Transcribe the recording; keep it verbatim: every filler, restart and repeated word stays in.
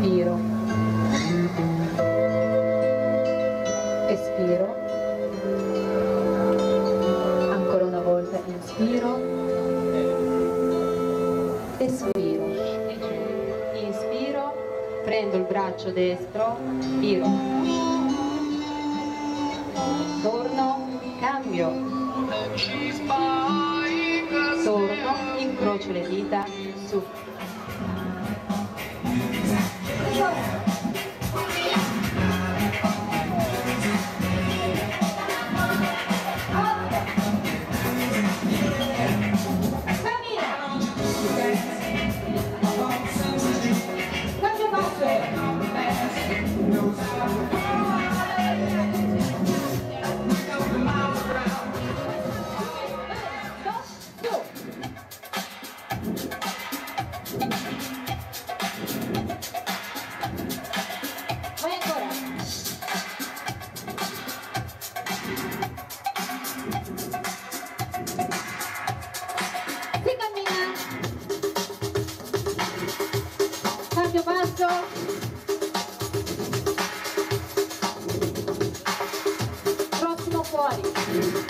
inspiro, espiro, ancora una volta inspiro, espiro, inspiro, prendo il braccio destro, giro, torno, cambio, torno, incrocio le dita, su. Cambio passo, prossimo fuori.